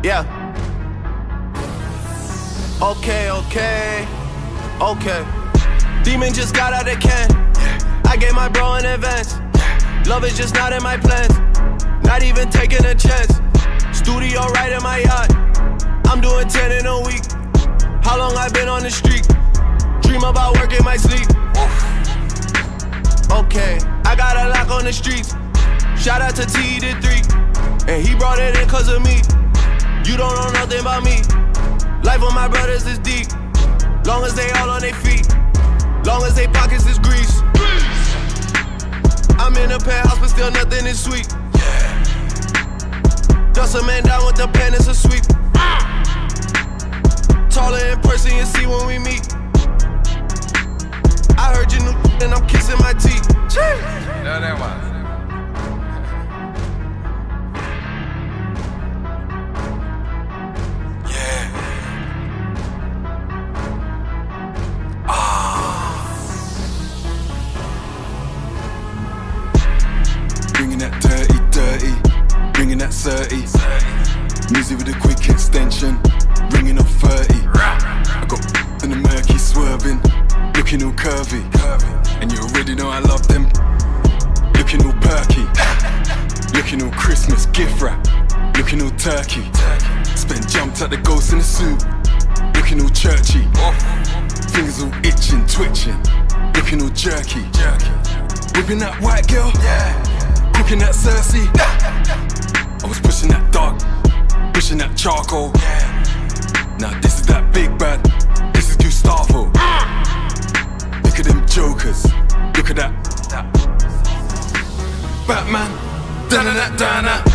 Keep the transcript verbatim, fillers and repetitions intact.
Yeah. Okay, okay, okay. Demon just got out of can. I gave my bro in advance. Love is just not in my plans. Not even taking a chance. Studio right in my yacht. I'm doing ten in a week. How long I been on the street? Dream about work in my sleep. Okay, I got a lock on the streets. Shout out to T, did three. And he brought it in cause of me. You don't know nothing about me. Life of my brothers is deep. Long as they all on their feet. Long as they pockets is grease. I'm in a penthouse but still nothing is sweet. Dust a man down with the pen, it's a sweep. Taller in person, you see when we meet. I heard you new and I'm kissing my teeth. No, that was. Bringing that dirty, dirty, bringing that thirty. Music with a quick extension, ringing up thirty. I got in the murky swerving, looking all curvy. And you already know I love them, looking all perky. Looking all Christmas gift wrap, looking all turkey. Spent jumped at the ghost in the suit, looking all churchy. Fingers all itching, twitching, looking all jerky. Whipping that white girl, cooking that Cersei. I was pushing that dark, pushing that charcoal. Now this is that big bad, this is Gustavo. Look at them jokers, look at that Batman, dana that dana.